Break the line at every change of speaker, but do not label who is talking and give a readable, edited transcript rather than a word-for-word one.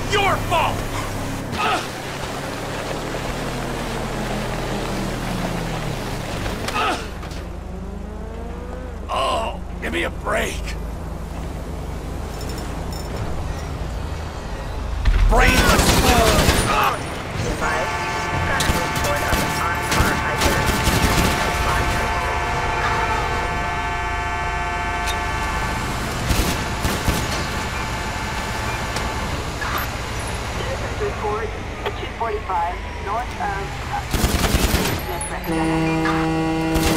your fault! Oh, give me a break. Brainless!
Report at 245 north of Smith.